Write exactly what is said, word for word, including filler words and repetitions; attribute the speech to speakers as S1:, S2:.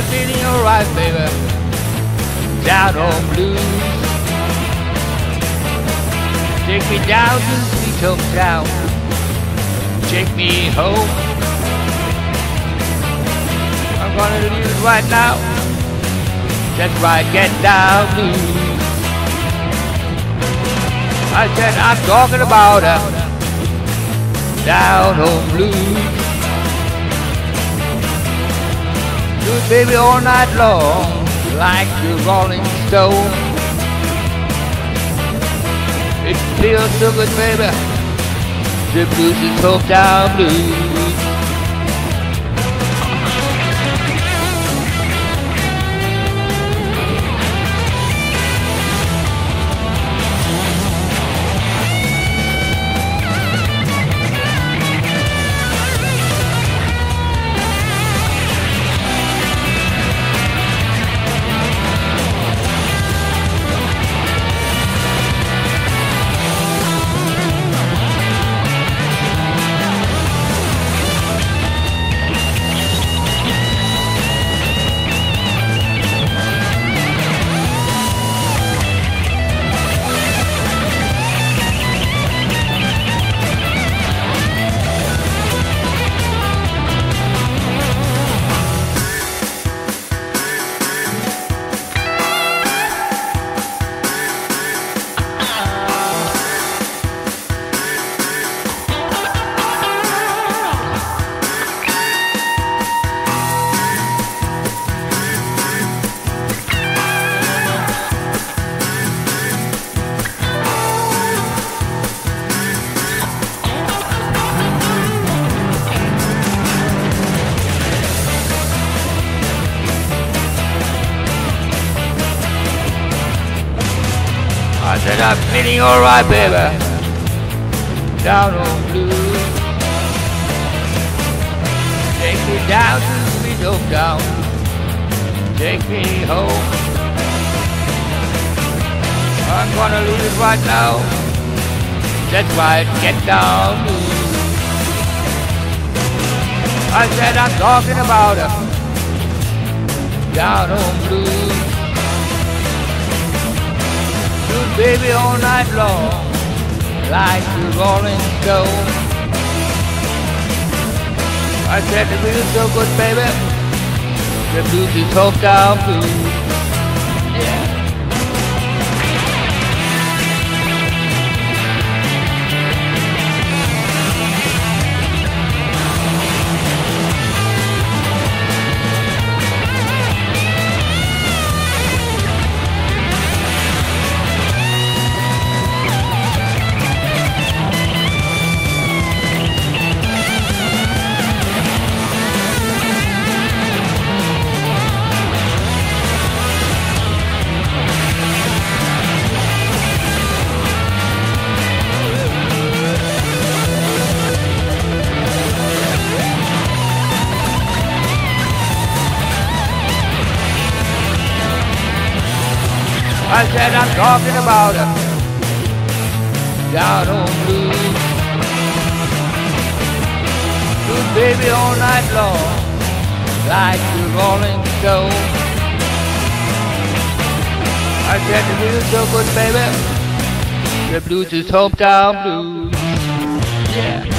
S1: I'm feeling alright, baby. Down on blues. Take me down to the sweet hometown. Take me home. I'm gonna leave it right now. That's right, get down blues. I said I'm talking about her. Down home blues. Do it, baby, all night long, like the Rolling Stone. It feels so good, baby. The blues is hometown blues. I said I'm feeling alright, baby. Down on blues. Take me down to the sweet hometown. Take me home. I'm gonna leave it right now. That's right, get down blues. I said I'm talking about her. Down on blues. Baby, all night long, like the Rolling Stone. I said the blues so good, baby. The blues is hometown blues. Yeah. I said I'm talking about her. Down on blues. Blues, baby, all night long, like the Rolling Stone. I said the blues so good, baby. The blues is hometown blues. Yeah.